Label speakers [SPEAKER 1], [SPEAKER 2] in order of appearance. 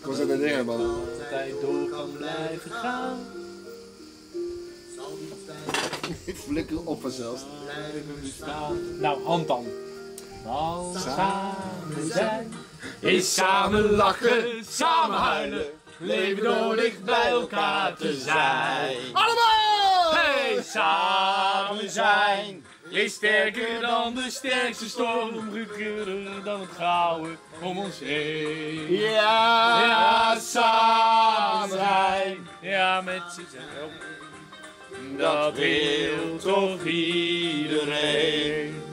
[SPEAKER 1] Kom zo naar dingen, man.
[SPEAKER 2] Altijd door kan blijven gaan.
[SPEAKER 1] Flikker op vanzelfs.
[SPEAKER 2] Blijven bestaan. Nou, hand dan. Want samen zijn is samen lachen, samen huilen. Leven door dicht bij elkaar te zijn.
[SPEAKER 1] Allemaal!
[SPEAKER 2] Hey, samen zijn is sterker dan de sterkste storm, gekrulder dan het gouden om ons heen. Ja, samen zijn, ja, met z'n zijn. Dat wil toch iedereen.